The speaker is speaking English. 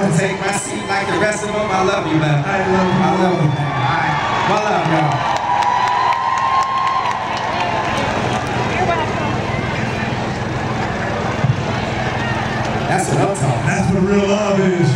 to take my seat like the rest of them. I love you, man. I love you. I love you, man. All right. Well, love, y'all. That's what I'm talking about. That's what real love is.